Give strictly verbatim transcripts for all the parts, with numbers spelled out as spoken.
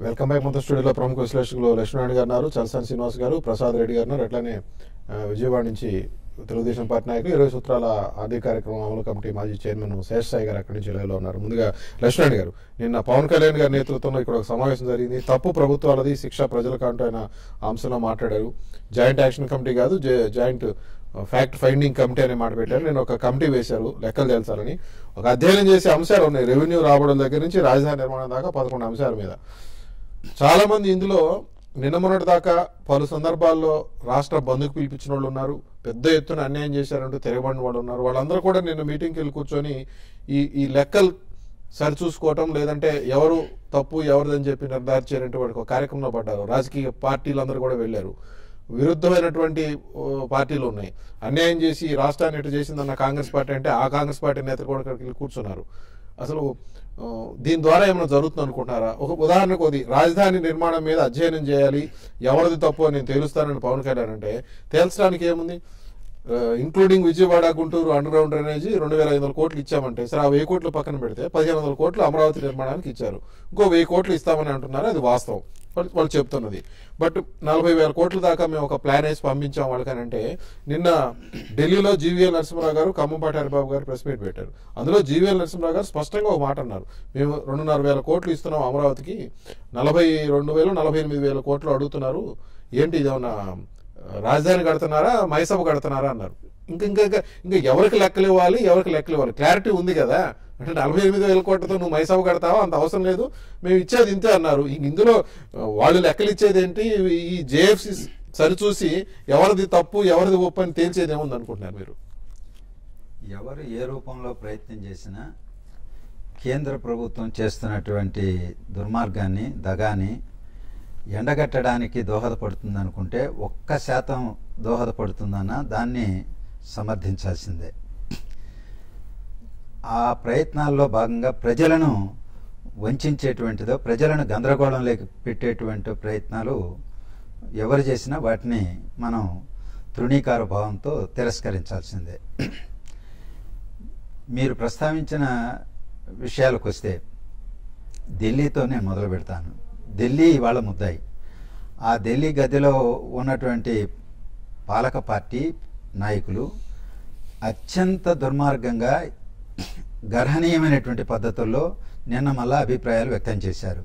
Welcome back. మొత్తం స్టూడియోలో ప్రముఖ విశ్లేషకులు లక్ష్మీనారాయణ గారు ఉన్నారు, చలసాని శ్రీనివాస్ గారు, ప్రసాద్ రెడ్డి గారు ఉన్నారు. అట్లానే విజయవాడ నుంచి తెలుగుదేశం పార్టీ నాయకులు ఇరవై సూత్రాల ఆర్థిక కార్యక్రమం అమలు కమిటీ మాజీ చైర్మన్ శేషసాయి గారు అక్కడి నుంచి లైవ్లో ఉన్నారు. ముందుగా లక్ష్మీనారాయణ గారు, నిన్న పవన్ కళ్యాణ్ గారి నేతృత్వంలో ఇక్కడ ఒక సమావేశం జరిగింది. తప్పు ప్రభుత్వాలది, శిక్ష ప్రజలకు అంటూ ఆయన అంశంలో మాట్లాడారు. జాయింట్ యాక్షన్ కమిటీ కాదు, జాయింట్ ఫ్యాక్ట్ ఫైండింగ్ కమిటీ అనే మాట పెట్టారు. నేను ఒక కమిటీ వేశారు లెక్కలు తెలుసాలని. ఒక అధ్యయనం చేసే అంశాలు ఉన్నాయి. రెవెన్యూ రాబడుల దగ్గర నుంచి రాజధాని నిర్మాణం దాకా పదకొండు అంశాల మీద. చాలా మంది ఇందులో నిన్న మొన్నటి దాకా పలు సందర్భాల్లో రాష్ట్ర బంధుకు పిలిపించిన వాళ్ళు ఉన్నారు, పెద్ద ఎత్తున అన్యాయం చేశారంటూ తిరగబడిన వాళ్ళు ఉన్నారు. వాళ్ళందరూ కూడా నిన్న మీటింగ్కి వెళ్ళి కూర్చొని ఈ ఈ లెక్కలు సరిచూసుకోవటం, లేదంటే ఎవరు తప్పు ఎవరిదని చెప్పి నిర్ధారించారంటే వాడికి ఒక కార్యక్రమంలో పడ్డారు. రాజకీయ పార్టీలందరూ కూడా వెళ్ళారు. విరుద్ధమైనటువంటి పార్టీలు ఉన్నాయి. అన్యాయం చేసి రాష్ట్రాన్ని ఎటు చేసిందన్న కాంగ్రెస్ పార్టీ అంటే ఆ కాంగ్రెస్ పార్టీ నేతలు కూడా ఇక్కడికి కూర్చున్నారు. అసలు దీని ద్వారా ఏమైనా జరుగుతుంది అనుకుంటున్నారా? ఒక ఉదాహరణకు అది రాజధాని నిర్మాణం మీద అధ్యయనం చేయాలి, ఎవరిది తప్పు అని నేను తేలుస్తానని పవన్ కళ్యాణ్ అంటే తేల్చడానికి ఏముంది? Including Vijayawada Guntur underground drainage రెండు వేల ఐదు వందల కోట్లు ఇచ్చామంటే సరే, ఆ వెయ్యి కోట్లు పక్కన పెడితే పదిహేను వందల కోట్లు అమరావతి నిర్మాణానికి ఇచ్చారు. ఇంకో వెయ్యి కోట్లు ఇస్తామని అంటున్నారు, అది వాస్తవం, వాళ్ళు చెప్తున్నది. బట్ నలభై వేల కోట్ల దాకా మేము ఒక ప్లాన్ వేసి పంపించాం వాళ్ళకనంటే, నిన్న ఢిల్లీలో జీవీఎల్ నరసింహరావు గారు, ఖమ్మంపాటి హరిబాబు గారు ప్రెస్ మీట్ పెట్టారు. అందులో జీవీఎల్ నరసింహరావు గారు స్పష్టంగా ఒక మాట అన్నారు, మేము రెండున్నర వేల కోట్లు ఇస్తున్నాం అమరావతికి, నలభై రెండు వేలు నలభై ఎనిమిది వేల కోట్లు అడుగుతున్నారు, ఏంటి ఇదేమన్నా రాజధాని కడుతున్నారా మైసభ కడుతున్నారా అన్నారు. ఇంకా ఇంకా ఇంకా ఎవరికి లెక్కలు ఇవ్వాలి, ఎవరికి లెక్కలు ఇవ్వాలి క్లారిటీ ఉంది కదా. అంటే నలభై ఎనిమిది వేల కోట్లతో నువ్వు మైసభ కడతావా, అంత అవసరం లేదు, మేము ఇచ్చేది ఇంతే అన్నారు. ఇందులో వాళ్ళు లెక్కలు ఇచ్చేది ఏంటి? ఈ జేఎఫ్సి సరిచూసి ఎవరిది తప్పు ఎవరిది ఒప్పు అని తేల్చేది ఏముంది అనుకుంటున్నారు మీరు? ఎవరు ఏ రూపంలో ప్రయత్నం చేసినా కేంద్ర ప్రభుత్వం చేస్తున్నటువంటి దుర్మార్గాన్ని, దగాని ఎండగట్టడానికి దోహదపడుతుంది అనుకుంటే ఒక్క శాతం దోహదపడుతుందన్న దాన్ని సమర్థించాల్సిందే. ఆ ప్రయత్నాల్లో భాగంగా ప్రజలను వంచేటువంటిదో, ప్రజలను గందరగోళంలోకి పెట్టేటువంటి ప్రయత్నాలు ఎవరు చేసినా వాటిని మనం తృణీకార భావంతో తిరస్కరించాల్సిందే. మీరు ప్రస్తావించిన విషయాలకు వస్తే ఢిల్లీతో నేను మొదలు పెడతాను. ఢిల్లీ ఇవాళ ముద్దాయి. ఆ ఢిల్లీ గదిలో ఉన్నటువంటి పాలక పార్టీ నాయకులు అత్యంత దుర్మార్గంగా గర్హనీయమైనటువంటి పద్ధతుల్లో నిన్న మళ్ళా అభిప్రాయాలు వ్యక్తం చేశారు.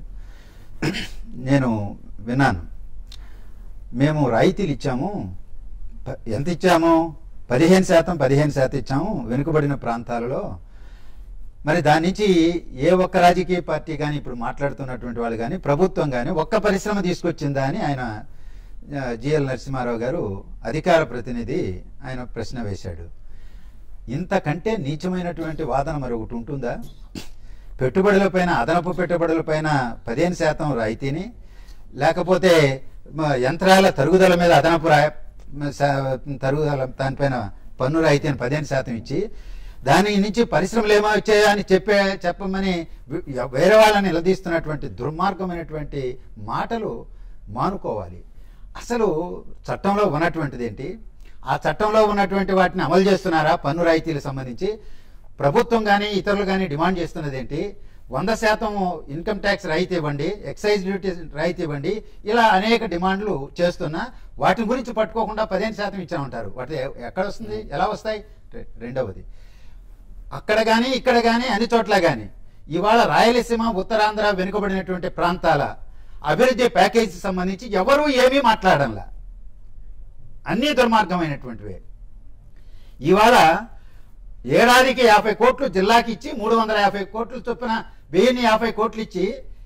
నేను విన్నాను, మేము రాయితీలు ఇచ్చాము, ఎంత ఇచ్చాము? పదిహేను శాతం పదిహేను శాతం ఇచ్చాము వెనుకబడిన ప్రాంతాలలో. మరి దాని నుంచి ఏ ఒక్క రాజకీయ పార్టీ కానీ, ఇప్పుడు మాట్లాడుతున్నటువంటి వాళ్ళు కానీ, ప్రభుత్వం కానీ ఒక్క పరిశ్రమ తీసుకొచ్చిందా అని ఆయన జిఎల్ నరసింహారావు గారు అధికార ప్రతినిధి ఆయన ప్రశ్న వేశాడు. ఇంతకంటే నీచమైనటువంటి వాదన మరి ఒకటి ఉంటుందా? పెట్టుబడులపైన, అదనపు పెట్టుబడులపైన పదిహేను శాతం రాయితీని, లేకపోతే యంత్రాల తరుగుదల మీద అదనపు రా తరుగుదల దానిపైన పన్ను రాయితీని పదిహేను శాతం ఇచ్చి దాని నుంచి పరిశ్రమలు ఏమో వచ్చాయా అని చెప్పే చెప్పమని వేరే వాళ్ళని నిలదీస్తున్నటువంటి దుర్మార్గమైనటువంటి మాటలు మానుకోవాలి. అసలు చట్టంలో ఉన్నటువంటిది ఏంటి? ఆ చట్టంలో ఉన్నటువంటి వాటిని అమలు చేస్తున్నారా? పన్ను రాయితీలకు సంబంధించి ప్రభుత్వం కానీ ఇతరులు కానీ డిమాండ్ చేస్తున్నది ఏంటి? వంద శాతం ఇన్కమ్ ట్యాక్స్ రాయితీ ఇవ్వండి, ఎక్సైజ్ డ్యూటీ రాయితీ ఇవ్వండి, ఇలా అనేక డిమాండ్లు చేస్తున్నా వాటి గురించి పట్టుకోకుండా పదిహేను శాతం ఇచ్చామంటారు. వాటి ఎక్కడ వస్తుంది, ఎలా వస్తాయి? రెండవది, అక్కడ కానీ ఇక్కడ కానీ అన్ని చోట్ల కానీ ఇవాళ రాయలసీమ, ఉత్తరాంధ్ర వెనుకబడినటువంటి ప్రాంతాల అభివృద్ధి ప్యాకేజీ సంబంధించి ఎవరూ ఏమీ మాట్లాడంలా. అన్నీ దుర్మార్గమైనటువంటివే. ఇవాళ ఏడాదికి యాభై కోట్లు జిల్లాకి ఇచ్చి మూడు వందల యాభై కోట్లు చొప్పున వెయ్యిన్ని యాభై కోట్లు ఇచ్చి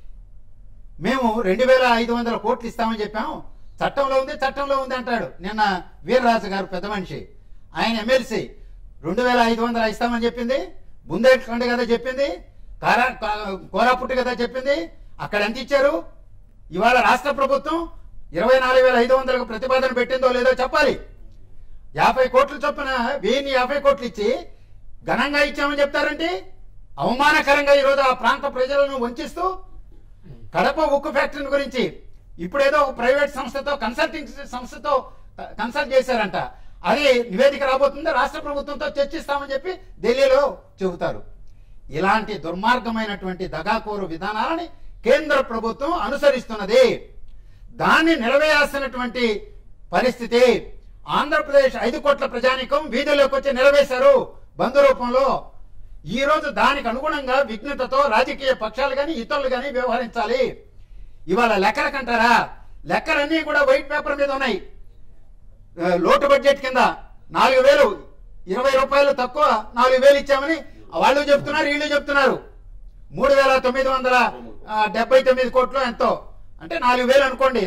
మేము రెండు వేల ఐదు వందల కోట్లు ఇస్తామని చెప్పాము. చట్టంలో ఉంది చట్టంలో ఉంది అంటాడు. నిన్న వీర్రాజు గారు పెద్ద మనిషి, ఆయన ఎమ్మెల్సీ రెండు వేల ఐదు వందలు ఇస్తామని చెప్పింది, బుందేల్ఖండ్ కదా చెప్పింది, కారా కోరాపుట్టు కదా చెప్పింది. అక్కడ ఎంత ఇచ్చారు? ఇవాళ రాష్ట్ర ప్రభుత్వం ఇరవై నాలుగు వేల ఐదు వందలకు ప్రతిపాదన పెట్టిందో లేదో చెప్పాలి. యాభై కోట్ల చొప్పున వెయ్యిన్ని యాభై కోట్లు ఇచ్చి ఘనంగా ఇచ్చామని చెప్తారంటే అవమానకరంగా ఈరోజు ఆ ప్రాంత ప్రజలను వంచిస్తూ కడప ఉక్కు ఫ్యాక్టరీ గురించి ఇప్పుడేదో ప్రైవేట్ సంస్థతో, కన్సల్టింగ్ సంస్థతో కన్సల్ట్ చేశారంట. అది నివేదిక రాబోతుందో రాష్ట్ర ప్రభుత్వంతో చర్చిస్తామని చెప్పి ఢిల్లీలో చెబుతారు. ఇలాంటి దుర్మార్గమైనటువంటి దగాకోరు విధానాలని కేంద్ర ప్రభుత్వం అనుసరిస్తున్నది. దాన్ని నిలవేయాల్సినటువంటి పరిస్థితి. ఆంధ్రప్రదేశ్ ఐదు కోట్ల ప్రజానికం వీధుల్లోకి వచ్చి నిలవేశారు బంధు రూపంలో. ఈ రోజు దానికి అనుగుణంగా విఘ్నతతో రాజకీయ పక్షాలు కానీ ఇతరులు కానీ వ్యవహరించాలి. ఇవాళ లెక్కల కంటారా? లెక్కలన్నీ కూడా వైట్ పేపర్ మీద ఉన్నాయి. లోటు బడ్జెట్ కింద నాలుగు వేలు ఇరవై రూపాయలు తక్కువ నాలుగు వేలు ఇచ్చామని వాళ్ళు చెప్తున్నారు, వీళ్ళు చెప్తున్నారు. మూడు వేల తొమ్మిది వందల డెబ్బై తొమ్మిది కోట్లు ఎంతో అంటే నాలుగు వేలు అనుకోండి.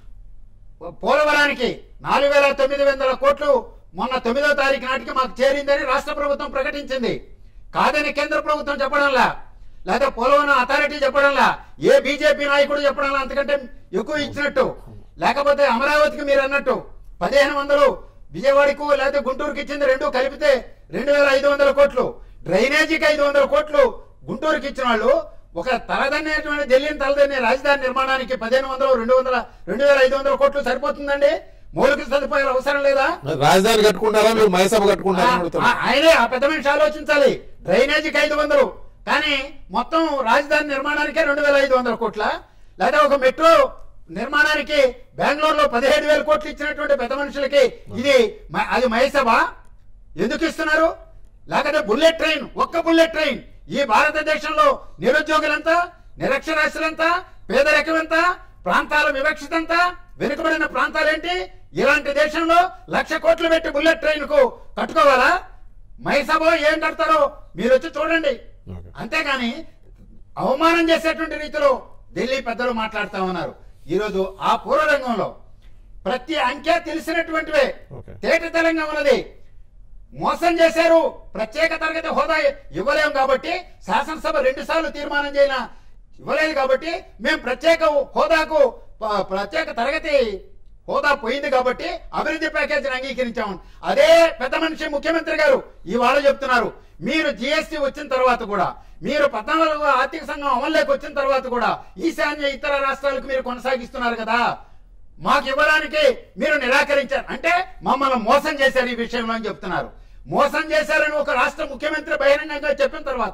పోలవరానికి నాలుగు వేల తొమ్మిది వందల కోట్లు మొన్న తొమ్మిదో తారీఖు నాటికి మాకు చేరిందని రాష్ట్ర ప్రభుత్వం ప్రకటించింది. కాదని కేంద్ర ప్రభుత్వం చెప్పడంలా, లేదా పోలవరం అథారిటీ చెప్పడంలా, ఏ బీజేపీ నాయకుడు చెప్పడంలా అంతకంటే ఎక్కువ ఇచ్చినట్టు. లేకపోతే అమరావతికి మీరు అన్నట్టు పదిహేను వందలు విజయవాడకు లేకపోతే గుంటూరుకి ఇచ్చింది రెండు కలిపితే రెండు వేల ఐదు వందల కోట్లు. డ్రైనేజీకి ఐదు వందల కోట్లు గుంటూరుకి ఇచ్చిన వాళ్ళు ఒక తలదన్నేటువంటి ఢిల్లీని తలదన్నే రాజధాని నిర్మాణానికి పదిహేను వందలు రెండు వందల రెండు వేల ఐదు వందల కోట్లు సరిపోతుందండి? మౌలిక సదుపాయాలు అవసరం లేదా? రాజధాని కట్టుకుంటారా మీరు? మయసభ కట్టుకుంటారా? ఆయనే ఆ పెద్ద మనిషి ఆలోచించాలి. డ్రైనేజీకి ఐదు వందలు కానీ మొత్తం రాజధాని నిర్మాణానికే రెండు వేల ఐదు వందల కోట్ల, లేదా ఒక మెట్రో నిర్మాణానికి బెంగళూరులో పదిహేడు వేల కోట్లు ఇచ్చినటువంటి పెద్ద మనుషులకి ఇది అది మయసభ ఎందుకు ఇస్తున్నారు? లేకపోతే బుల్లెట్ ట్రైన్, ఒక్క బుల్లెట్ ట్రైన్ ఈ భారతదేశంలో నిరుద్యోగులంతా, నిరక్షరాస్యులంతా, పేదరికం ఎంత, ప్రాంతాల వివక్షత ఎంత, వెనుకబడిన ప్రాంతాలేంటి? ఇలాంటి దేశంలో లక్ష కోట్లు పెట్టి బుల్లెట్ ట్రైన్ కు కట్టుకోవాలా? మయసభ ఏం కడతారో మీరు వచ్చి చూడండి. అంతేగాని అవమానం చేసేటువంటి రీతిలో ఢిల్లీ పెద్దలు మాట్లాడుతా ఉన్నారు. ఈరోజు ఆ పూర్వరంగంలో ప్రతి అంకె తెలిసినటువంటివే, తేట తెలంగా ఉన్నది. మోసం చేశారు, ప్రత్యేక తరగతి హోదా ఇవ్వలేము కాబట్టి శాసనసభ రెండు సార్లు తీర్మానం చేయాల ఇవ్వలేదు కాబట్టి మేము ప్రత్యేక హోదాకు ప్రత్యేక తరగతి హోదా పోయింది కాబట్టి అభివృద్ధి ప్యాకేజీని అంగీకరించాము. అదే పెద్ద మనిషి ముఖ్యమంత్రి గారు ఇవాళ చెప్తున్నారు, మీరు జిఎస్టీ వచ్చిన తర్వాత కూడా, మీరు పద్నాలుగు ఆర్థిక సంఘం అమల్లోకి వచ్చిన తర్వాత కూడా ఈశాన్య ఇతర రాష్ట్రాలకు మీరు కొనసాగిస్తున్నారు కదా, మాకు ఇవ్వడానికి మీరు నిరాకరించారు అంటే మమ్మల్ని మోసం చేశారు ఈ విషయంలో అని చెప్తున్నారు. మోసం చేశారని ఒక రాష్ట్ర ముఖ్యమంత్రి బహిరంగంగా చెప్పిన తర్వాత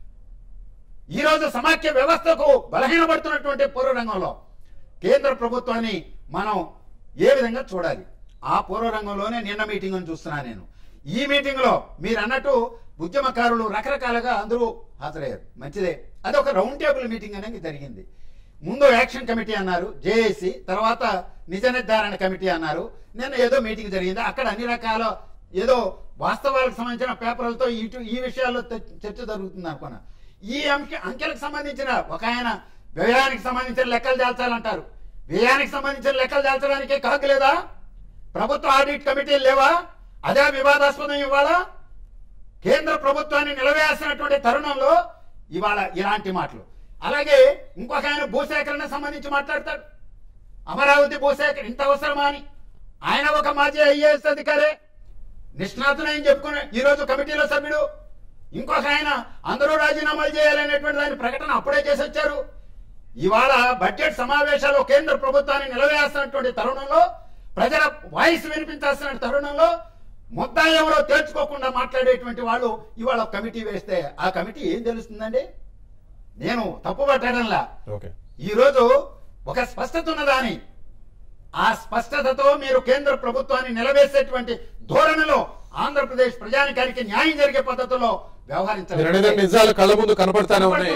ఈ రోజు సమాఖ్య వ్యవస్థకు బలహీనపడుతున్నటువంటి పూర్వరంగంలో కేంద్ర ప్రభుత్వాన్ని మనం ఏ విధంగా చూడాలి? ఆ పూర్వరంగంలోనే నిన్న మీటింగ్ చూస్తున్నా నేను. ఈ మీటింగ్ లో మీరు అన్నట్టు ఉద్యమకారులు రకరకాలుగా అందరూ హాజరయ్యారు, మంచిదే. అది ఒక రౌండ్ టేబుల్ మీటింగ్ అనేది జరిగింది. ముందు యాక్షన్ కమిటీ అన్నారు జేఏసీ, తర్వాత నిజ నిర్ధారణ కమిటీ అన్నారు. నిన్న ఏదో మీటింగ్ జరిగింది, అక్కడ అన్ని రకాల ఏదో వాస్తవాలకు సంబంధించిన పేపర్లతో ఇటు ఈ విషయాల్లో చర్చ జరుగుతుంది అనుకున్నా. ఈ అంకె అంకెలకు సంబంధించిన ఒక ఆయన వ్యయానికి సంబంధించిన లెక్కలు దాల్చాలంటారు. వ్యయానికి సంబంధించిన లెక్కలు దాల్చడానికే కాకు లేదా? ప్రభుత్వ ఆడిట్ కమిటీలు లేవా? అదే వివాదాస్పదం. ఇవాళ కేంద్ర ప్రభుత్వాన్ని నిలవేయాల్సినటువంటి తరుణంలో ఇవాళ ఇలాంటి మాటలు. అలాగే ఇంకొక ఆయన భూసేకరణ సంబంధించి మాట్లాడతాడు. అమరావతి భూసేకరణ ఇంత అవసరమా అని. ఆయన ఒక మాజీ ఐఏఎస్ అధికారే, నిష్ణాతునని చెప్పుకుని ఈ రోజు కమిటీలో సభ్యుడు. ఇంకొక ఆయన అందరూ రాజీనామాలు చేయాలనేటువంటి దాని ప్రకటన అప్పుడే చేసి వచ్చారు. ఇవాళ బడ్జెట్ సమావేశాల్లో కేంద్ర ప్రభుత్వాన్ని నిలవేయాల్సినటువంటి తరుణంలో, ప్రజల వాయిస్ వినిపించాల్సిన తరుణంలో ముద్దా ఎవరో తేల్చుకోకుండా మాట్లాడేటువంటి వాళ్ళు ఇవాళ కమిటీ వేస్తే ఆ కమిటీ ఏం తెలుస్తుందండి? నేను తప్పు పట్టడంలా. ఈ రోజు ఒక స్పష్టత ఉన్నదాని, ఆ స్పష్టతతో మీరు కేంద్ర ప్రభుత్వాన్ని నిలవేసేటువంటి ధోరణిలో ఆంధ్రప్రదేశ్ ప్రజానికానికి న్యాయం జరిగే పద్ధతిలో వ్యవహరించాలి. నిజాలు కళ్ళ ముందు కనపడతానే ఉన్నాయి.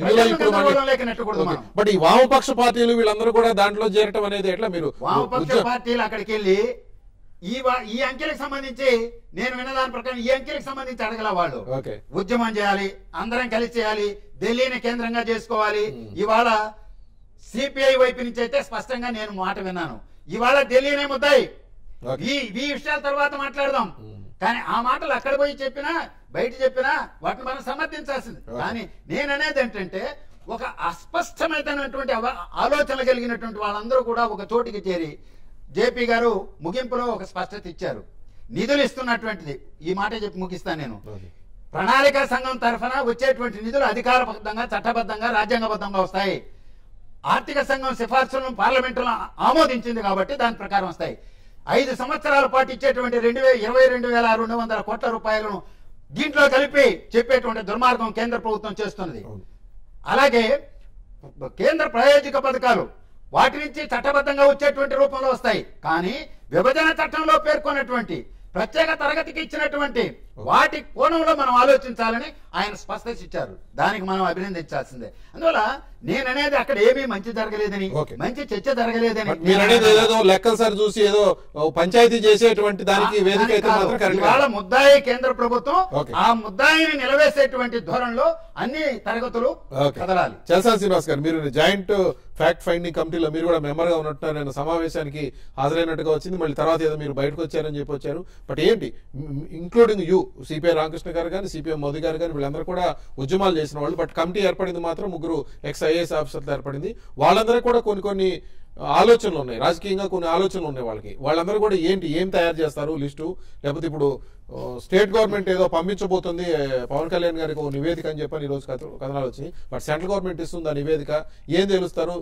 బట్ ఈ వామపక్ష పార్టీలు వీళ్ళందరూ కూడా దాంట్లో చేరటం అనేది ఎట్లా? మీరు వామపక్ష పార్టీలు అక్కడికి వెళ్ళి ఈ ఈ అంకెలకు సంబంధించి నేను విన్నదాని ప్రకారం ఈ అంకెలకు సంబంధించి అడగల వాళ్ళు. ఉద్యమం చేయాలి, అందరం కలిసి చేయాలి, ఢిల్లీని కేంద్రంగా చేసుకోవాలి. ఇవాళ సిపిఐ వైపు నుంచి అయితే స్పష్టంగా నేను మాట విన్నాను, ఇవాళ ఢిల్లీనే ముద్దాయి, ఈ ఈ విషయాల తర్వాత మాట్లాడదాం. కానీ ఆ మాటలు అక్కడ పోయి చెప్పినా బయట చెప్పినా వాటిని మనం సమర్థించాల్సింది. కానీ నేననేది ఏంటంటే ఒక అస్పష్టమైనటువంటి ఆలోచనలు కలిగినటువంటి వాళ్ళందరూ కూడా ఒక చోటికి చేరి జేపీ గారు ముగింపులో ఒక స్పష్టత ఇచ్చారు. నిధులు ఇస్తున్నటువంటిది ఈ మాట చెప్పి ముగిస్తాను నేను. ప్రణాళిక సంఘం తరఫున వచ్చేటువంటి నిధులు అధికారబద్ధంగా, చట్టబద్ధంగా, రాజ్యాంగబద్ధంగా వస్తాయి. ఆర్థిక సంఘం సిఫార్సులను పార్లమెంటులో ఆమోదించింది కాబట్టి దాని ప్రకారం వస్తాయి. ఐదు సంవత్సరాల పాటు ఇచ్చేటువంటి రెండు వేల ఇరవై రెండు వేల రెండు వందల కోట్ల రూపాయలను దీంట్లో కలిపి చెప్పేటువంటి దుర్మార్గం కేంద్ర ప్రభుత్వం చేస్తున్నది. అలాగే కేంద్ర ప్రాయోజిక పథకాలు వాటి నుంచి చట్టబద్ధంగా వచ్చేటువంటి రూపంలో వస్తాయి. కానీ విభజన చట్టంలో పేర్కొన్నటువంటి ప్రత్యేక తరగతికి ఇచ్చినటువంటి వాటి కోణంలో మనం ఆలోచించాలని ఆయన స్పష్టత ఇచ్చారు. దానికి మనం అభినందించాల్సిందే. అందువల్ల నేననేది అక్కడ ఏమీ మంచి జరగలేదని, మంచి చర్చ జరగలేదని, ఏదో లెక్కలు సార్ చూసి ఏదో పంచాయతీ చేసేటువంటి దానికి వేదిక ఇవాళ ముద్దాయి కేంద్ర ప్రభుత్వం ఆ ముద్దాయిని నిలవేసేటువంటి ధోరణిలో అన్ని తరగతులు కదలాలి. చలసాని శ్రీనివాస్ గారు, మీరు జాయింట్ ఫ్యాక్ట్ ఫైండింగ్ కమిటీలో మీరు కూడా మెంబర్ గా ఉన్నట్టున్నారు. నేను సమావేశానికి హాజరైనట్టుగా వచ్చింది. మళ్ళీ తర్వాత ఏదో మీరు బయటకు వచ్చారని చెప్పి వచ్చారు. బట్ ఏంటి, ఇంక్లూడింగ్ యూ, సిపిఐ రామకృష్ణ గారు కానీ, సిపిఎం మోదీ గారు కానీ, వీళ్ళందరూ కూడా ఉద్యమాలు చేసిన వాళ్ళు. బట్ కమిటీ ఏర్పడింది మాత్రం ముగ్గురు ఎక్స్ ఐఏఎస్ ఆఫీసర్లు ఏర్పడింది. వాళ్ళందరూ కూడా కొన్ని కొన్ని ఆలోచనలు ఉన్నాయి, రాజకీయంగా కొన్ని ఆలోచనలు ఉన్నాయి వాళ్ళకి. వాళ్ళందరూ కూడా ఏంటి, ఏం తయారు చేస్తారు లిస్టు, లేకపోతే ఇప్పుడు స్టేట్ గవర్నమెంట్ ఏదో పంపించబోతుంది పవన్ కళ్యాణ్ గారికి ఒక నివేదిక అని చెప్పని ఈరోజు కథనాలు వచ్చాయి. బట్ సెంట్రల్ గవర్నమెంట్ ఇస్తుంది ఆ నివేదిక, ఏం తెలుస్తారు?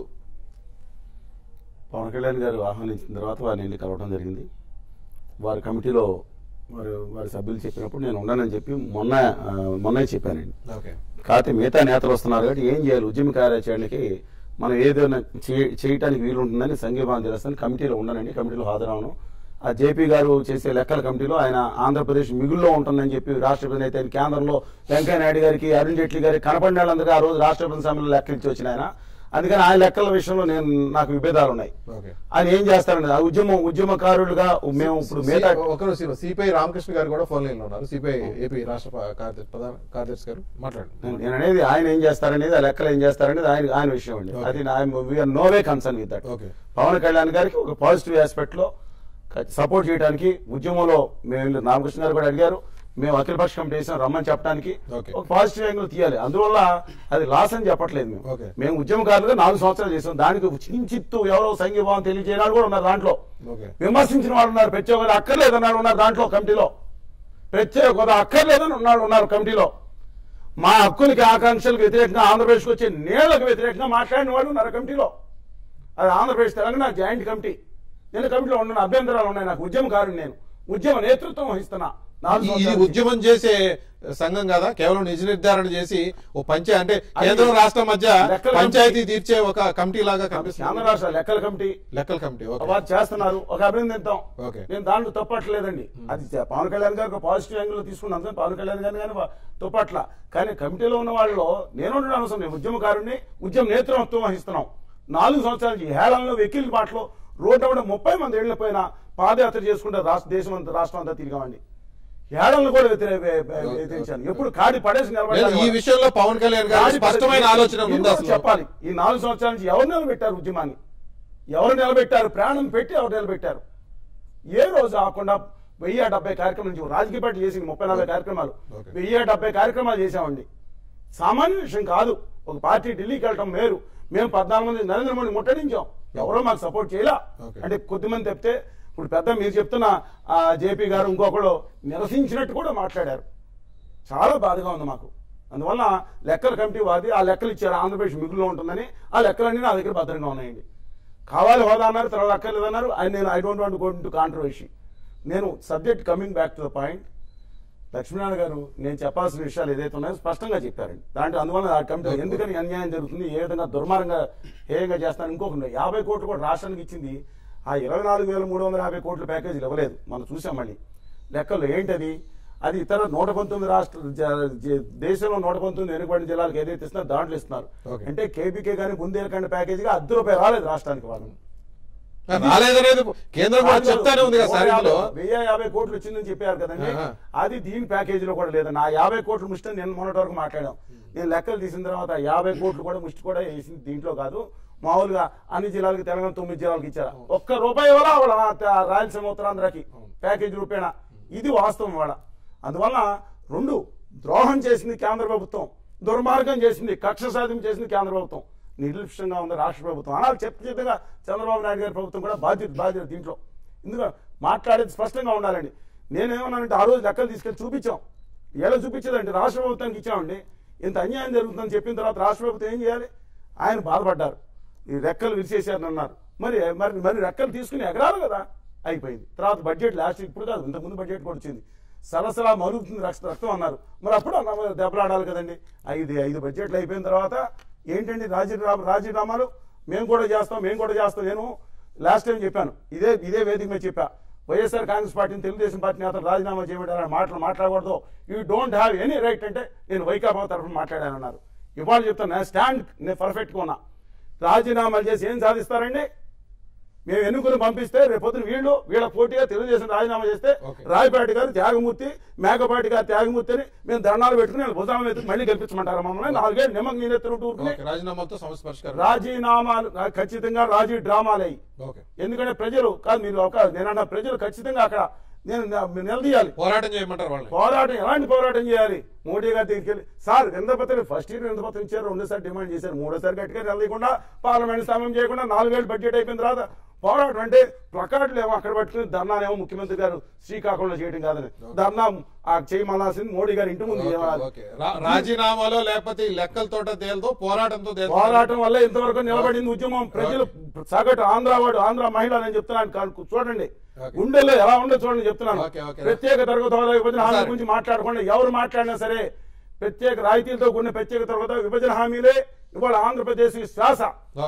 పవన్ కళ్యాణ్ గారు ఆహ్వానించిన తర్వాత వారిని వెళ్ళి కలవడం జరిగింది. వారి కమిటీలో వారు వారి సభ్యులు చెప్పినప్పుడు నేను ఉండనని చెప్పి మొన్న మొన్నే చెప్పానండి. కాకపోతే మిగతా నేతలు వస్తున్నారు కాబట్టి ఏం చేయాలి, ఉద్యమ కార్యాచరణకి మనం ఏదైనా చేయటానికి వీలుంటుందని సంఘీభావం చేస్తాను. కమిటీలో ఉండనండి, కమిటీలో హాజరవను. ఆ జేపీ గారు చేసే లెక్కల కమిటీలో ఆయన ఆంధ్రప్రదేశ్ మిగుల్లో ఉంటుందని చెప్పి రాష్ట్రపతి అయితే కేంద్రంలో వెంకయ్య నాయుడు గారికి, అరుణ్ జైట్లీ గారికి కనపడిన వాళ్ళందరికీ ఆ రోజు రాష్ట్రపతి సభలో లెక్కలు ఇచ్చి వచ్చిన ఆయన. అందుకని ఆయన లెక్కల విషయంలో నేను నాకు విభేదాలు ఉన్నాయి. ఆయన ఏం చేస్తారండి, ఉద్యమం ఉద్యమకారులుగా మేము ఇప్పుడు మిగతా ఒకరు సిపిఐ రామకృష్ణ గారు కూడా ఫోన్ లైన్ లో ఉన్నారు. సిపిఐ ఏపీ రాష్ట్ర ప్రధాన కార్యదర్శి గారు మాట్లాడండి. నేను అనేది ఆయన ఏం చేస్తారనేది, ఆ లెక్కలు ఏం చేస్తారనేది ఆయన ఆయన విషయం అండి. అది we are no way concern with that. Pawan Kalyan గారికి ఒక పాజిటివ్ ఆస్పెక్ట్ లో సపోర్ట్ చేయడానికి ఉద్యమంలో మేము రామకృష్ణ గారు కూడా అడిగారు, మేము అఖిలపక్ష కమిటీ వేసాం రమ్మని చెప్పడానికి ఒక పాజిటివ్ యాంగిల్ తీయాలి. అందువల్ల అది లాస్ అని చెప్పట్లేదు. మేము మేము ఉద్యమకారులుగా నాలుగు సంవత్సరాలు చేసాం. దానికి కించిత్తు ఎవరో సంఘీభావం తెలియజేయడానికి కూడా ఉన్నారు దాంట్లో. విమర్శించిన వాళ్ళు ఉన్నారు, ప్రత్యేక హోదా అక్కర్లేదన్నాడు ఉన్నారు దాంట్లో కమిటీలో. ప్రత్యేక హోదా అక్కర్లేదని ఉన్నాడు ఉన్నారు కమిటీలో. మా హక్కులకి ఆకాంక్షలకు వ్యతిరేకంగా ఆంధ్రప్రదేశ్కి వచ్చే నీళ్లకు వ్యతిరేకంగా మాట్లాడిన వాళ్ళు ఉన్నారు కమిటీలో. అది ఆంధ్రప్రదేశ్ తెలంగాణ జాయింట్ కమిటీ. నేను కమిటీలో ఉన్న అభ్యంతరాలు ఉన్నాయి. నాకు ఉద్యమకారుని, నేను ఉద్యమ నేతృత్వం వహిస్తున్నా. ఇది ఉద్యమం చేసే సంఘం కదా, కేవలం నిజ నిర్ధారణ చేసి ఓ పంచాయతీ అంటే కేంద్రం రాష్ట్రం మధ్య పంచాయతీ తీర్చే ఒక కమిటీ లాగా కనిపిస్తుంది. ఆంధ్ర రాష్ట్ర లెక్కల కమిటీ లెక్కల కమిటీ వారు చేస్తున్నారు, ఒక అభినందిద్దాం. నేను దాంట్లో తప్పట్లేదండి. అది పవన్ కళ్యాణ్ గారు పాజిటివ్ యాంగిల్ లో తీసుకున్నాను, పవన్ కళ్యాణ్ గారిని కానీ తప్పట్ల. కానీ కమిటీలో ఉన్న వాళ్ళలో నేను ఉండడం అవసరం. నేను ఉద్యమకారుని, ఉద్యమ నేతృత్వం వహిస్తున్నాం. నాలుగు సంవత్సరాల నుంచి హేళనలో వెకిల్ మాటలు రోడ్డు కూడా ముప్పై మంది ఏళ్ల పైన పాదయాత్ర చేసుకుంటే రాష్ట్ర దేశం అంతా రాష్ట్రం అంతా తిరిగామండి. ఏడలను కూడా వ్యతిరేకించాను. ఎప్పుడు కాడి పడేసి నిలబడాలి. ఈ విషయంలో పవన్ కళ్యాణ్ గారు స్పష్టమైన ఆలోచన చెప్పాలి. ఈ నాలుగు సంవత్సరాల నుంచి ఎవరు నిలబెట్టారు ఉద్యమాన్ని, ఎవరు నిలబెట్టారు, ప్రాణం పెట్టి ఎవరు నిలబెట్టారు? ఏ రోజు ఆకుండా వెయ్యి డెబ్బై కార్యక్రమం నుంచి రాజకీయ పార్టీ చేసింది ముప్పై నలభై కార్యక్రమాలు, వెయ్యి డెబ్బై కార్యక్రమాలు చేశామండి. సామాన్య విషయం కాదు. ఒక పార్టీ ఢిల్లీకి వెళ్ళటం వేరు. మేము పద్నాలుగు మంది నరేంద్ర మోడీ ముట్టడించాం, ఎవరో మాకు సపోర్ట్ చేయలా. అంటే కొద్దిమంది చెప్తే ఇప్పుడు పెద్ద మీరు చెప్తున్న ఆ జేపీ గారు ఇంకొకళ్ళు నిరసించినట్టు కూడా మాట్లాడారు. చాలా బాధగా ఉంది మాకు. అందువల్ల లెక్కల కమిటీ వాది ఆ లెక్కలు ఇచ్చారు, ఆంధ్రప్రదేశ్ మిగులులో ఉంటుందని. ఆ లెక్కలన్నీ నా దగ్గర భద్రంగా ఉన్నాయండి. కావాలి హోదా అన్నారు, తర్వాత అక్కర్లేదన్నారు. అండ్ నేను I don't want go into controversy. నేను subject coming back to the point, Lakshminarayana garu నేను చెప్పాల్సిన విషయాలు ఏదైతే ఉన్నాయో స్పష్టంగా చెప్పారండి. దాంట్లో అందువల్ల ఆ కమిటీ ఎందుకని అన్యాయం జరుగుతుంది, ఏ విధంగా దుర్మార్గంగా హేయంగా చేస్తాను. ఇంకొక యాభై కోట్లు కూడా రాష్ట్రానికి ఇచ్చింది. ఆ ఇరవై నాలుగు వేల మూడు వందల యాభై కోట్ల ప్యాకేజీలు ఇవ్వలేదు. మనం చూసాం మళ్ళీ లెక్కలు ఏంటది. అది ఇతర నూట పంతొమ్మిది రాష్ట్ర దేశంలో నూట పంతొమ్మిది వెనుకబడిన జిల్లాలకు ఏదైతే ఇస్తున్నారు దాంట్లో ఇస్తున్నారు. అంటే కేబీకే కానీ బుందేలఖండ్ ప్యాకేజీగా అర్ధ రూపాయలు రాలేదు రాష్ట్రానికి. వాళ్ళు వెయ్యి యాభై కోట్లు వచ్చిందని చెప్పారు కదండి. అది దీని ప్యాకేజీలో కూడా లేదండి. ఆ యాభై కోట్ల ముష్టి నేను మొన్నటి వరకు మాట్లాడాం. నేను లెక్కలు తీసిన తర్వాత యాభై కోట్లు కూడా ముష్టి కూడా వేసింది దీంట్లో కాదు. మామూలుగా అన్ని జిల్లాలకి, తెలంగాణ తొమ్మిది జిల్లాలకు ఇచ్చారా, ఒక్క రూపాయి వల్ల రాయలసీమ ఉత్తరాంధ్రకి ప్యాకేజీ రూపేణ. ఇది వాస్తవం వాళ్ళ. అందువల్ల రెండు ద్రోహం చేసింది కేంద్ర ప్రభుత్వం, దుర్మార్గం చేసింది, కక్ష సాధింపు చేసింది కేంద్ర ప్రభుత్వం. నిర్లక్ష్యంగా ఉంది రాష్ట్ర ప్రభుత్వం. అలా చెప్తుగా చంద్రబాబు నాయుడు గారి ప్రభుత్వం కూడా బాధ్యత బాధ్యత దీంట్లో. ఎందుకంటే మాట్లాడేది స్పష్టంగా ఉండాలండి. నేనేమన్నానంటే ఆ రోజు లెక్కలు తీసుకెళ్ళి చూపించాం. ఎలా చూపించేదంటే రాష్ట్ర ప్రభుత్వానికి ఇచ్చామండి. ఇంత అన్యాయం జరుగుతుందని చెప్పిన తర్వాత రాష్ట్ర ప్రభుత్వం ఏం చేయాలి? ఆయన బాధపడ్డారు. ఈ రెక్కలు విరిచేసారని అన్నారు. మరి మరి మరి రెక్కలు తీసుకుని ఎగరాలి కదా, అయిపోయింది. తర్వాత బడ్జెట్ లాస్ట్ ఇప్పుడు కాదు, ఇంతకుముందు బడ్జెట్ కూడా వచ్చింది. సరసరా మరుగుతుంది రక్త రక్తం అన్నారు. మరి అప్పుడు దెబ్బలాడాలి కదండి. ఐదు ఐదు బడ్జెట్లు అయిపోయిన తర్వాత ఏంటండి రాజీనామా రాజీనామాలు మేము కూడా చేస్తాం మేము కూడా చేస్తాం. నేను లాస్ట్ టైం చెప్పాను, ఇదే ఇదే వేదిక మీద చెప్పా, వైఎస్ఆర్ కాంగ్రెస్ పార్టీని తెలుగుదేశం పార్టీ నేతలు రాజీనామా చేయమంటారు మాటలు మాట్లాడకూడదు, you don't have any right అంటే నేను వైకాపా తరఫున మాట్లాడానన్నారు. ఇవాళ చెప్తాను, నేను స్టాండ్ నేను పర్ఫెక్ట్గా ఉన్నా. రాజీనామాలు చేసి ఏం సాధిస్తారండి? మేము ఎన్నుకుని పంపిస్తే రేపొద్దున వీళ్ళు వీళ్ళ పోటీగా తెలుగుదేశం రాజీనామా చేస్తే రాయపాటి గారు త్యాగమూర్తి, మేకపాటి గారు త్యాగమూర్తిని మేము ధర్నాలు పెట్టుకుని భుజాలను ఎత్తుకు మళ్ళీ గెలిపించమంటారు మమ్మల్ని. నాలుగేళ్ళు నిమ్మకి నేను ఎత్తుకుంటూ రాజీనామాలతో సమస్య పరిష్కారం. రాజీనామాలు ఖచ్చితంగా రాజీ డ్రామాలు అయ్యి, ఎందుకంటే ప్రజలు కాదు మీరు ఒక నేనన్నా ప్రజలు ఖచ్చితంగా అక్కడ నేను నిలదీయాలి, పోరాటం చేయమంటారు వాళ్ళు. పోరాటం ఎలాంటి పోరాటం చేయాలి? మోడీ గారి దగ్గరికి వెళ్ళి సార్ విందపత్రం ఫస్ట్ ఇయర్ విందపత్రం ఇచ్చారు, రెండోసారి డిమాండ్ చేశారు, మూడోసారి గట్టిగా నిలదీయకుండా పార్లమెంట్ సమయం చేయకుండా నాలుగేళ్ళు బడ్జెట్ అయిపోయిన తర్వాత పోరాటం అంటే ప్లకార్డులు ఏమో అక్కడ పట్టుకుని ధర్నానేమో ముఖ్యమంత్రి గారు శ్రీకాకుళంలో చేయడం కాదని ధర్నా చేయమనాల్సింది మోడీ గారు ఇంటి ముందు రాజీనామాలో లేకపోతే లెక్కలతో తేలతో పోరాటంతో పోరాటం వల్ల ఇంతవరకు నిలబడింది ఉద్యమం. ప్రజలు సగటు ఆంధ్ర వాడు ఆంధ్ర మహిళ నేను చెప్తున్నాను, చూడండి గుండెల్లో ఎలా ఉండో చూడండి చెప్తున్నాను. ప్రత్యేక తరగతి హోదా విభజన హామీ గురించి మాట్లాడకుండా ఎవరు మాట్లాడినా సరే ప్రత్యేక రాయితీలతో కూడిన ప్రత్యేక తరగతి విభజన హామీలే ఇవాళ ఆంధ్రప్రదేశ్ శ్వాస.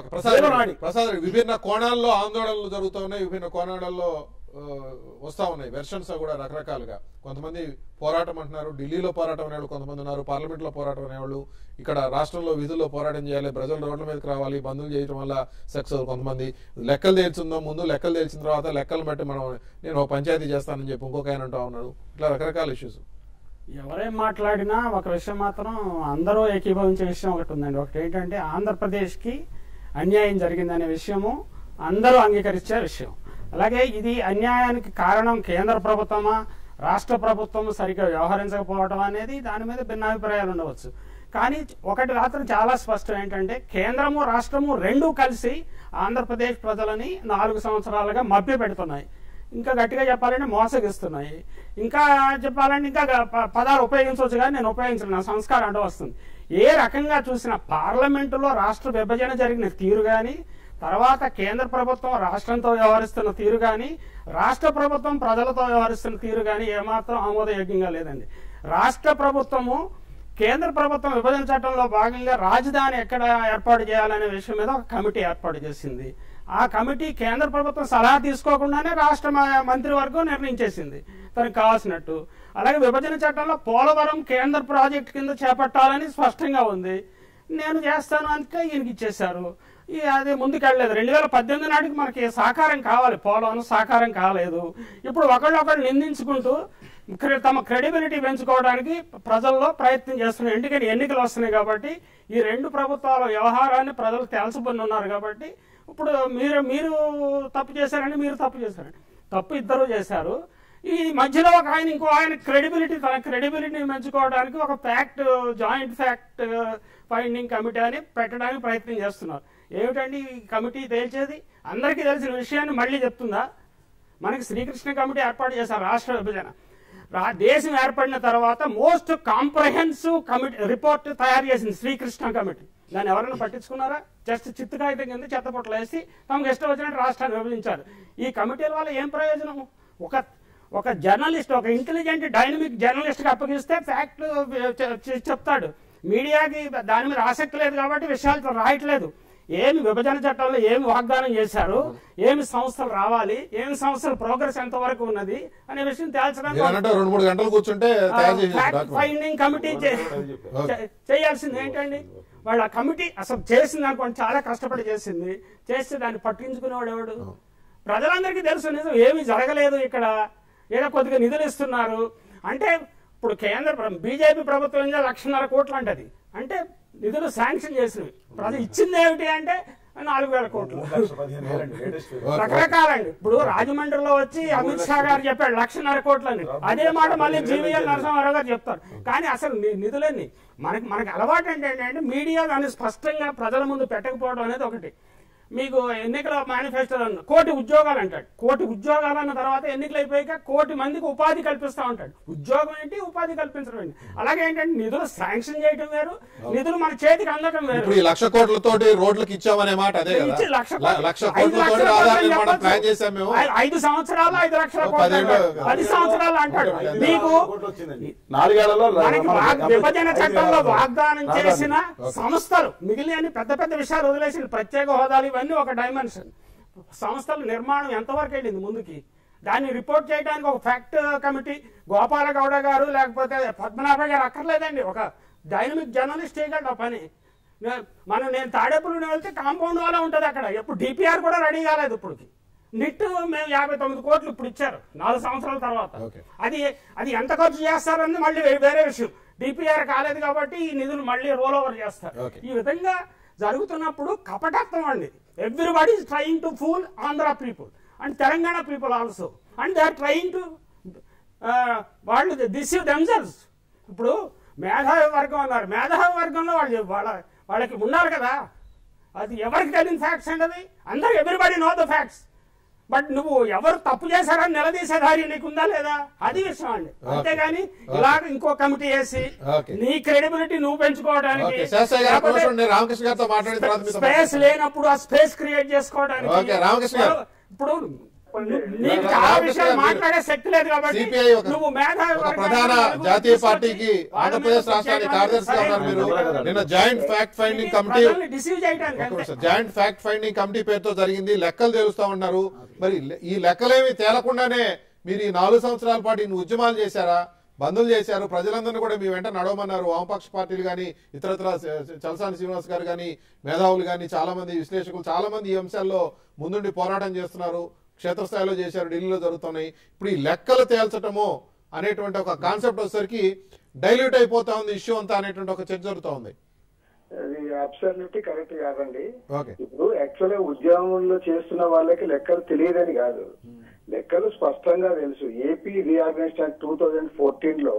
ప్రసాద్ విభిన్న కోణాల్లో ఆందోళనలు జరుగుతున్నాయి, విభిన్న కోణాలలో వస్తా ఉన్నాయి వెర్షన్స్ కూడా రకరకాలుగా. కొంతమంది పోరాటం అంటున్నారు, ఢిల్లీలో పోరాటం అనేవాళ్ళు కొంతమంది ఉన్నారు, పార్లమెంట్ లో పోరాటం అనేవాళ్ళు, ఇక్కడ రాష్ట్రంలో విధుల్లో పోరాటం చేయాలి, ప్రజలు రోడ్ల మీదకి రావాలి, బంధువులు చేయడం వల్ల సక్సెస్. కొంతమంది లెక్కలు తేల్చుందో ముందు లెక్కలు తేల్చిన తర్వాత లెక్కలు బట్టి మనం నేను ఒక పంచాయతీ చేస్తానని చెప్పి ఇంకొక ఆయన అంటూ ఉన్నాడు. ఇట్లా రకరకాల ఇష్యూస్. ఎవరేం మాట్లాడినా ఒక విషయం మాత్రం అందరూ ఏకీభవించే విషయం ఒకటి ఉందండి. ఒకటి ఏంటంటే ఆంధ్రప్రదేశ్కి అన్యాయం జరిగిందనే విషయము అందరూ అంగీకరించే విషయం. అలాగే ఇది అన్యాయానికి కారణం కేంద్ర ప్రభుత్వమా రాష్ట్ర ప్రభుత్వం సరిగ్గా వ్యవహరించకపోవడం అనేది దాని మీద భిన్నాభిప్రాయాలు ఉండవచ్చు. కానీ ఒకటి మాత్రం చాలా స్పష్టం ఏంటంటే కేంద్రము రాష్ట్రము రెండూ కలిసి ఆంధ్రప్రదేశ్ ప్రజలని నాలుగు సంవత్సరాలుగా మభ్య పెడుతున్నాయి, ఇంకా గట్టిగా చెప్పాలంటే మోసగిస్తున్నాయి. ఇంకా చెప్పాలంటే ఇంకా పదాలు ఉపయోగించవచ్చు కానీ నేను ఉపయోగించను, నా సంస్కారం అంటూ వస్తుంది. ఏ రకంగా చూసినా పార్లమెంటులో రాష్ట్ర విభజన జరిగిన తీరు కానీ, తర్వాత కేంద్ర ప్రభుత్వం రాష్ట్రంతో వ్యవహరిస్తున్న తీరు కానీ, రాష్ట్ర ప్రభుత్వం ప్రజలతో వ్యవహరిస్తున్న తీరు కానీ ఏమాత్రం ఆమోదయోగ్యంగా లేదండి. రాష్ట్ర ప్రభుత్వము కేంద్ర ప్రభుత్వం విభజన చట్టంలో భాగంగా రాజధాని ఎక్కడ ఏర్పాటు చేయాలనే విషయం మీద ఒక కమిటీ ఏర్పాటు చేసింది. ఆ కమిటీ కేంద్ర ప్రభుత్వం సలహా తీసుకోకుండానే రాష్ట్ర మంత్రివర్గం నిర్ణయించేసింది తనకు కావాల్సినట్టు. అలాగే విభజన చట్టంలో పోలవరం కేంద్ర ప్రాజెక్టు కింద చేపట్టాలని స్పష్టంగా ఉంది. నేను చేస్తాను అంటే ఈయనకి ఇచ్చేశారు. అది ముందుకెళ్ళలేదు. రెండు వేల పద్దెనిమిది నాటికి మనకి సాకారం కావాలి, పోలవరం సాకారం కాలేదు. ఇప్పుడు ఒకళ్ళొకళ్ళు నిందించుకుంటూ తమ క్రెడిబిలిటీ పెంచుకోవడానికి ప్రజల్లో ప్రయత్నం చేస్తున్నారు. ఎందుకని ఎన్నికలు వస్తున్నాయి కాబట్టి ఈ రెండు ప్రభుత్వాల వ్యవహారాన్ని ప్రజలు తెలుసుకొని ఉన్నారు కాబట్టి ఇప్పుడు మీరు మీరు తప్పు చేశారండి, మీరు తప్పు చేశారండి, తప్పు ఇద్దరు చేశారు. ఈ మధ్యలో ఒక ఆయన ఇంకో ఆయన క్రెడిబిలిటీ తన క్రెడిబిలిటీని పెంచుకోవడానికి ఒక fact joint fact finding committee అని పెట్టడానికి ప్రయత్నం చేస్తున్నారు. ఏమిటండి ఈ కమిటీ తేల్చేది? అందరికీ తెలిసిన విషయాన్ని మళ్ళీ చెప్తుందా? మనకి శ్రీకృష్ణ కమిటీ ఏర్పాటు చేశారు రాష్ట్ర విభజన. దేశం ఏర్పడిన తర్వాత మోస్ట్ కాంప్రహెన్సివ్ కమిటీ రిపోర్ట్ తయారు చేసింది శ్రీకృష్ణ కమిటీ. దాన్ని ఎవరైనా పట్టించుకున్నారా? జస్ట్ చిత్తు కాగితం కింద చెత్తపొట్టలు వేసి తమకు ఇష్టం వచ్చినట్టు రాష్ట్రాన్ని విభజించారు. ఈ కమిటీల వల్ల ఏం ప్రయోజనము? ఒక ఒక జర్నలిస్ట్, ఒక ఇంటెలిజెంట్ డైనమిక్ జర్నలిస్ట్కి అప్పగిస్తే ఫ్యాక్ట్ చెప్తాడు. మీడియాకి దాని మీద ఆసక్తి లేదు కాబట్టి విషయాలు రాయట్లేదు. ఏమి విభజన చట్టంలో ఏమి వాగ్దానం చేశారు, ఏమి సంస్థలు రావాలి, ఏమి సంస్థల ప్రోగ్రెస్ ఎంత వరకు ఉన్నది అనే విషయం తేల్చడానికి ఫైండింగ్ కమిటీ చేయాల్సింది ఏంటండి? వాళ్ళ కమిటీ అసలు చేసింది అనుకోండి, చాలా కష్టపడి చేసింది. చేస్తే దాన్ని పట్టించుకునేవాడు ఎవడు? ప్రజలందరికీ తెలుసు నిజం ఏమీ జరగలేదు, ఇక్కడ ఏదో కొద్దిగా నిధులు ఇస్తున్నారు అంటే. ఇప్పుడు కేంద్ర బీజేపీ ప్రభుత్వం లక్షన్నర కోట్లు అంటది అంటే నిధులు శాంక్షన్ చేసినవి. ప్రజలు ఇచ్చింది ఏమిటి అంటే నాలుగు వేల కోట్లు. రకరకాలండి. ఇప్పుడు రాజమండ్రిలో వచ్చి అమిత్ షా గారు చెప్పాడు లక్షన్నర కోట్లు అని. అదే మాట మళ్ళీ జీవీఎల్ నరసింహారావు గారు చెప్తారు. కానీ అసలు నిధులన్నీ మనకి మనకి అలవాటు ఏంటంటే మీడియా దాన్ని స్పష్టంగా ప్రజల ముందు పెట్టకపోవడం అనేది ఒకటి. మీకు ఎన్నికల మేనిఫెస్టోలో కోటి ఉద్యోగాలు అంటాడు. కోటి ఉద్యోగాలు అన్న తర్వాత ఎన్నికలు అయిపోయాక కోటి మందికి ఉపాధి కల్పిస్తా ఉంటాడు. ఉద్యోగం ఏంటి, ఉపాధి కల్పించడం ఏంటి? అలాగే ఏంటంటే నిధులు శాంక్షన్ చేయడం వేరు, నిధులు మన చేతికి అందడం వేరు. ఇప్పుడు ఈ లక్ష కోట్లతోటి రోడ్లకు ఇచ్చామనే మాట అదే కదా. ఇచ్చి లక్ష ల- లక్ష కోట్లతోటి ఆధార నిర్మాణం ప్లాన్ చేశాం మేము. ఐ- ఐదు సంవత్సరాలు ఐదు లక్షల కోట్లు పదేళ్ళు అంటాడు. పది సంవత్సరాలు అంటాడు. మీకు నాలుగేళ్లలో మనకి వాగ్- విభజన చట్టంలో వాగ్దానం చేసిన సంస్థలు మిగిలిన పెద్ద పెద్ద విషయాలు వదిలేసి ప్రత్యేక హోదాలు ఇవన్నీ ఒక డైమెన్షన్. సంస్థల నిర్మాణం ఎంతవరకు వెళ్ళింది ముందుకి, దాన్ని రిపోర్ట్ చేయడానికి ఒక ఫ్యాక్ట్ కమిటీ గోపాల గౌడ గారు లేకపోతే పద్మనాభ గారు అక్కర్లేదండి. ఒక డైనమిక్ జర్నలిస్ట్ చేయగలడు ఆ పని. నే- మనం నేను తాడేపల్లి వెళ్తే కాంపౌండ్ వాళ్ళ ఉంటుంది అక్కడ. ఎప్పుడు డిపిఆర్ కూడా రెడీ కాలేదు ఇప్పటికి. నిట్ మేము యాభై తొమ్మిది కోట్లు ఇప్పుడు ఇచ్చారు నాలుగు సంవత్సరాల తర్వాత. అది అది ఎంత ఖర్చు చేస్తారని మళ్ళీ వే- వేరే విషయం. డిపిఆర్ కాలేదు కాబట్టి ఈ నిధులు మళ్ళీ రోల్ ఓవర్ చేస్తారు. ఈ విధంగా జరుగుతున్నప్పుడు కపటత్వం అండి. Everybody is trying to fool Andhra people and Telangana people also, and they are trying to వాళ్ళు డిసీవ్ దెమ్సెల్వ్స్. ఇప్పుడు మేధావి వర్గం అన్నారు, మేధావి వర్గంలో వాళ్ళు వాళ్ళ వాళ్ళకి ఉన్నారు కదా, అది ఎవరికి తెలియని ఫ్యాక్ట్స్ అండి. అది అందరూ everybody know the facts. But నువ్వు ఎవరు తప్పు చేశారని నిలదీసే ధైర్యం నీకుందా లేదా, అది విషయం అండి. అంతేగాని ఇలాగ ఇంకో కమిటీ వేసి నీ క్రెడిబిలిటీ నువ్వు పెంచుకోవడానికి, రామకృష్ణ గారితో మాట్లాడిన తర్వాత స్పేస్ లేనప్పుడు ఆ స్పేస్ క్రియేట్ చేసుకోవడానికి, రామకృష్ణ గారు ఇప్పుడు నీకు చాలా విషయాలు మాట్లాడే శక్తి లేదు కాబట్టి సిపిఐ ఒక నువ్వు మేధావి ఒక ప్రధాన జాతీయ పార్టీకి ఆంధ్రప్రదేశ్ రాష్ట్రానికి కార్యదర్శిగా ఉన్నారు మీరు. నిన్న joint fact finding committee deceive చేయడానికి జాయింట్ ఫ్యాక్ట్ ఫైండింగ్ కమిటీ పేరుతో జరిగింది. లెక్కలు తెలుస్తా ఉన్నారు. మరి ఈ లెక్కలేమి తేలకుండానే మీరు ఈ నాలుగు సంవత్సరాల పాటు ఇన్ని ఉద్యమాలు చేశారా, బంధులు చేశారు, ప్రజలందరినీ కూడా మీ వెంట నడవమన్నారు. వామపక్ష పార్టీలు కానీ ఇతరత్ర చలసాని శ్రీనివాస్ గారు కానీ మేధావులు కానీ చాలా మంది విశ్లేషకులు చాలా మంది ఈ అంశాల్లో ముందుండి పోరాటం చేస్తున్నారు. క్షేత్రస్థాయిలో చేశారు, ఢిల్లీలో జరుగుతున్నాయి. ఇప్పుడు ఈ లెక్కలు తేల్చటము అనేటువంటి ఒక కాన్సెప్ట్ వచ్చేసరికి డైల్యూట్ అయిపోతా ఉంది ఇష్యూ అంతా అనేటువంటి ఒక చర్చ జరుగుతూ ఉంది. అది అబ్సల్యూట్లీ కరెక్ట్ కాదండి. ఇప్పుడు యాక్చువల్గా ఉద్యమంలో చేస్తున్న వాళ్ళకి లెక్కలు తెలియదని కాదు, లెక్కలు స్పష్టంగా తెలుసు. AP reorganisation act two thousand fourteen లో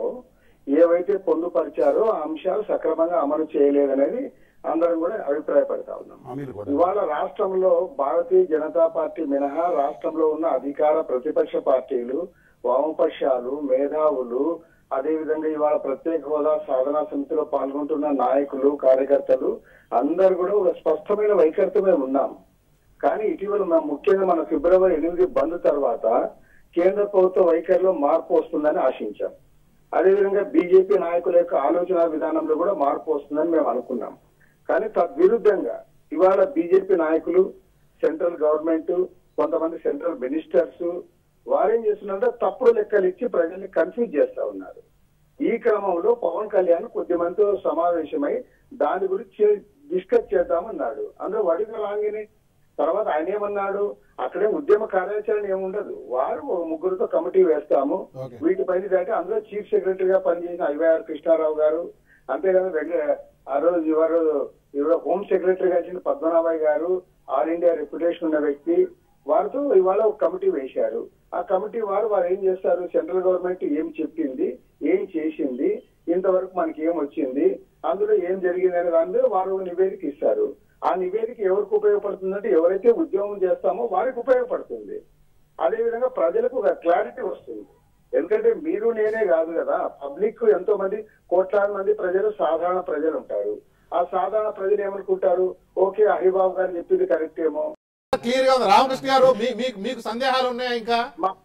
ఏవైతే పొందుపరిచారో ఆ అంశాలు సక్రమంగా అమలు చేయలేదనేది అందరం కూడా అభిప్రాయపడతా ఉన్నాం. ఇవాళ రాష్ట్రంలో భారతీయ జనతా పార్టీ మినహా రాష్ట్రంలో ఉన్న అధికార ప్రతిపక్ష పార్టీలు, వామపక్షాలు, మేధావులు, అదేవిధంగా ఇవాళ ప్రత్యేక హోదా సాధనా సమితిలో పాల్గొంటున్న నాయకులు, కార్యకర్తలు అందరు కూడా ఒక స్పష్టమైన వైఖరితో మేము ఉన్నాం. కానీ ఇటీవల మనం ముఖ్యంగా మన ఫిబ్రవరి ఎనిమిది బంద్ తర్వాత కేంద్ర ప్రభుత్వ వైఖరిలో మార్పు వస్తుందని ఆశించాం. అదేవిధంగా బీజేపీ నాయకుల యొక్క ఆలోచన విధానంలో కూడా మార్పు వస్తుందని మేము అనుకున్నాం. కానీ తద్విరుద్ధంగా ఇవాళ బీజేపీ నాయకులు, సెంట్రల్ గవర్నమెంట్, కొంతమంది సెంట్రల్ మినిస్టర్స్ వారేం చేస్తున్నారంటే తప్పుడు లెక్కలు ఇచ్చి ప్రజల్ని కన్ఫ్యూజ్ చేస్తా ఉన్నారు. ఈ క్రమంలో పవన్ కళ్యాణ్ కొద్ది మందితో సమావేశమై దాని గురించి డిస్కస్ చేద్దామన్నాడు. అందులో వడిగా రాగానే తర్వాత ఆయన ఏమన్నాడు, అక్కడే ఉద్యమ కార్యాచరణ ఏముండదు, వారు ముగ్గురుతో కమిటీ వేస్తాము వీటిపైన దాటి అందులో చీఫ్ సెక్రటరీగా పనిచేసిన ఐవైఆర్ కృష్ణారావు గారు, అంతేకాదు వెంకట ఆ రోజు ఇవారు ఇవాళ హోమ్ సెక్రటరీగా వచ్చిన పద్మనాభయ్య గారు, ఆల్ ఇండియా రెప్యుటేషన్ ఉన్న వ్యక్తి, వారితో ఇవాళ ఒక కమిటీ వేశారు. ఆ కమిటీ వారు వారు ఏం చేస్తారు, సెంట్రల్ గవర్నమెంట్ ఏం చెప్పింది, ఏం చేసింది, ఇంతవరకు మనకి ఏం వచ్చింది, అందులో ఏం జరిగింది అనే దాని మీద వారు నివేదిక ఇస్తారు. ఆ నివేదిక ఎవరికి ఉపయోగపడుతుందంటే ఎవరైతే ఉద్యోగం చేస్తామో వారికి ఉపయోగపడుతుంది. అదేవిధంగా ప్రజలకు ఒక క్లారిటీ వస్తుంది. ఎందుకంటే మీరు నేనే కాదు కదా, పబ్లిక్ ఎంతో మంది కోట్లాది మంది ప్రజలు సాధారణ ప్రజలు ఉంటారు. ఆ సాధారణ ప్రజలు ఏమనుకుంటారు, ఓకే హరిబాబు గారు చెప్పింది కరెక్ట్ ఏమో. క్లియర్ గా ఉంది. రామకృష్ణ గారు మీకు సందేహాలు ఉన్నాయా ఇంకా?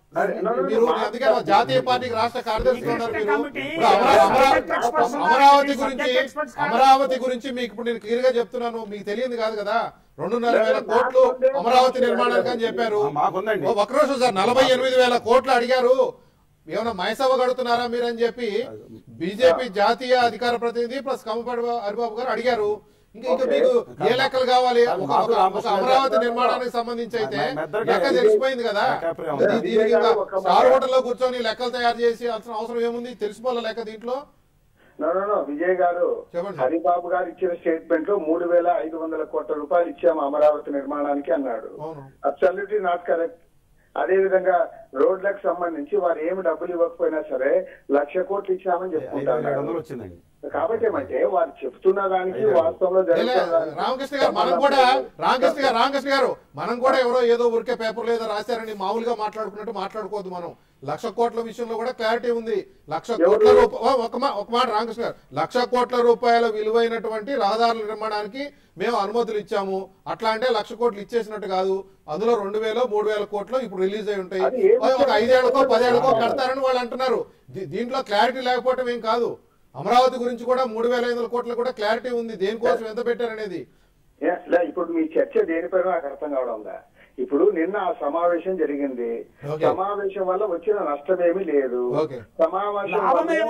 మీరు అందుకే జాతీయ పార్టీకి రాష్ట్ర కార్యదర్శిగా ఉన్నారు. మీరు అమరావతి గురించి అమరావతి గురించి మీకు ఇప్పుడు నేను క్లియర్ గా చెప్తున్నాను, మీకు తెలియదు కాదు కదా. రెండున్నర వేల కోట్లు అమరావతి నిర్మాణానికి అని చెప్పారు. ఒక రోజు సార్ నలభై ఎనిమిది వేల కోట్లు అడిగారు. ఏమైనా మైసవ కడుతున్నారా మీరు అని చెప్పి బీజేపీ జాతీయ అధికార ప్రతినిధి ప్లస్ కమ్మపాటి హరిబాబు గారు అడిగారు. ఇంకా ఇంకా మీకు ఏ లెక్కలు కావాలి? ఒక అమరావతి నిర్మాణానికి సంబంధించి అయితే లెక్క తెలిసిపోయింది కదా. దీనికి స్టార్ హోటల్లో కూర్చొని లెక్కలు తయారు చేసి అవసరం ఏముంది, తెలిసిపోలే లెక్క దీంట్లో. విజయ్ గారు, హరిబాబు గారు ఇచ్చిన స్టేట్మెంట్ లో మూడు వేల ఐదు వందల కోట్ల రూపాయలు ఇచ్చాము అమరావతి నిర్మాణానికి అన్నాడు. Absolutely not correct. అదే విధంగా రోడ్లకు సంబంధించి వారు ఏమి డబ్బులు ఇవ్వకపోయినా సరే లక్ష కోట్లు ఇచ్చామని చెప్పుకుంటారు. కాబట్టి ఏమంటే వారు చెప్తున్న దానికి వాస్తవంలో రామకృష్ణ గారు మనం కూడా రామకృష్ణ గారు రామకృష్ణ గారు మనం కూడా ఎవరో ఏదో ఊరికే పేపర్లో ఏదో రాశారని మామూలుగా మాట్లాడుకున్నట్టు మాట్లాడుకోవద్దు. మనం లక్ష కోట్ల విషయంలో కూడా క్లారిటీ ఉంది. లక్ష కోట్ల రూపాయలు ఒక ఒక మాట రామకృష్ణ గారు, లక్ష కోట్ల రూపాయల విలువైనటువంటి రహదారుల నిర్మాణానికి మేము అనుమతులు ఇచ్చాము. అట్లా అంటే లక్ష కోట్లు ఇచ్చేసినట్టు కాదు. అందులో రెండు వేలు మూడు వేల కోట్లు ఇప్పుడు రిలీజ్ అయి ఉంటాయి. ఒక ఐదేళ్లకో పదేళ్లకో కడతారని వాళ్ళు అంటున్నారు. దీంట్లో క్లారిటీ లేకపోవటం ఏం కాదు. అమరావతి గురించి కూడా మూడు వేల ఐదు వందల కోట్ల కూడా క్లారిటీ ఉంది, దేనికోసం ఎంత పెట్టారనేది. ఇప్పుడు మీ చర్చ దేనిపైన నాకు అర్థం కావడం ఉందా? ఇప్పుడు నిన్న ఆ సమావేశం జరిగింది. సమావేశం వల్ల వచ్చిన నష్టమేమీ లేదు. సమావేశం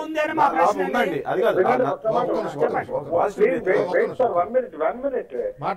వన్ మినిట్ వన్ మినిట్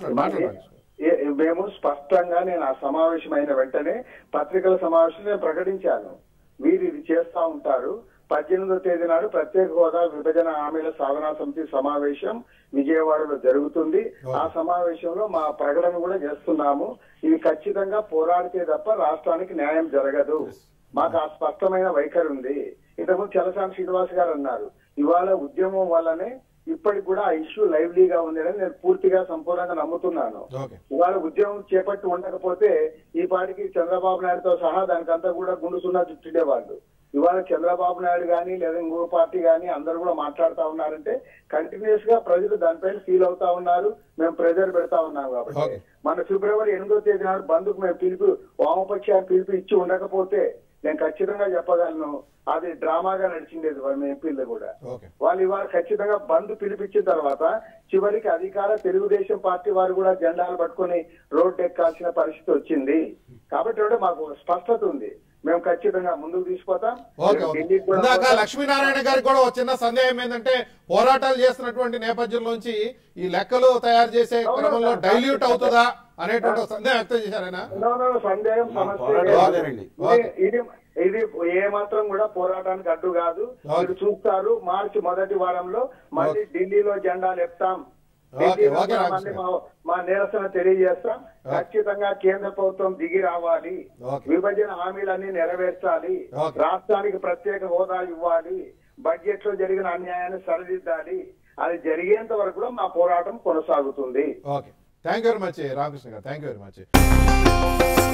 మేము స్పష్టంగా నేను ఆ సమావేశం అయిన వెంటనే పత్రికల సమావేశం నేను ప్రకటించాను. మీరు ఇది చేస్తా ఉంటారు. పద్దెనిమిదో తేదీ నాడు ప్రత్యేక హోదా విభజన హామీల సాధనా సమితి సమావేశం విజయవాడలో జరుగుతుంది. ఆ సమావేశంలో మా ప్రకటన కూడా చేస్తున్నాము. ఇది ఖచ్చితంగా పోరాడితే తప్ప రాష్ట్రానికి న్యాయం జరగదు. మాకు ఆ స్పష్టమైన వైఖరి ఉంది. ఇంతకుముందు చలసాని శ్రీనివాస్ గారు అన్నారు, ఇవాళ ఉద్యమం వల్లనే ఇప్పటికి కూడా ఆ ఇష్యూ లైవ్లీగా ఉందని నేను పూర్తిగా సంపూర్ణంగా నమ్ముతున్నాను. ఇవాళ ఉద్యమం చేపట్టి ఉండకపోతే ఈ పాటికి చంద్రబాబు నాయుడుతో సహా దానికంతా కూడా గుండు సున్నా చుట్టిడేవాళ్ళు. ఇవాళ చంద్రబాబు నాయుడు గానీ లేదా ఇంకో పార్టీ గానీ అందరూ కూడా మాట్లాడుతా ఉన్నారంటే కంటిన్యూస్ గా ప్రజలు దానిపైన ఫీల్ అవుతా ఉన్నారు. మేము ప్రెజర్ పెడతా ఉన్నాం. కాబట్టి మన ఫిబ్రవరి ఎనిమిదో తేదీ నాడు బంధుకు మేము పిలుపు వామపక్షాన్ని పిలుపు ఇచ్చి ఉండకపోతే నేను ఖచ్చితంగా చెప్పగలను అది డ్రామాగా నడిచిండేది వాళ్ళ ఎంపీలు కూడా. వాళ్ళు ఇవాళ ఖచ్చితంగా బంద్ పిలిపించిన తర్వాత చివరికి అధికార తెలుగుదేశం పార్టీ వారు కూడా జెండాలు పట్టుకుని రోడ్డు ఎక్కాల్సిన పరిస్థితి వచ్చింది. కాబట్టి మాకు స్పష్టత ఉంది. మేము ఖచ్చితంగా ముందుకు తీసుకుపోతాం. ఇందాక లక్ష్మీనారాయణ గారికి కూడా ఒక చిన్న సందేహం ఏంటంటే పోరాటాలు చేస్తున్నటువంటి నేపథ్యంలోంచి ఈ లెక్కలు తయారు చేసే క్రమంలో డైల్యూట్ అవుతుందా అనేటువంటి సందేహం వ్యక్తం చేశారైనా? సందేహం సమస్య ఇది ఇది ఏమాత్రం కూడా పోరాటానికి అడ్డు కాదు. మీరు చూస్తారు మార్చి మొదటి వారంలో మళ్ళీ ఢిల్లీలో జెండాలు ఎత్తాం. మా నిరసన తెలియజేస్తాం. ఖచ్చితంగా కేంద్ర ప్రభుత్వం దిగి రావాలి. విభజన హామీలన్నీ నెరవేర్చాలి. రాష్ట్రానికి ప్రత్యేక హోదా ఇవ్వాలి. బడ్జెట్ లో జరిగిన అన్యాయాన్ని సరిదిద్దాలి. అది జరిగేంత వరకు కూడా మా పోరాటం కొనసాగుతుంది. Thank you very much Ramakrishna garu. Thank you very much.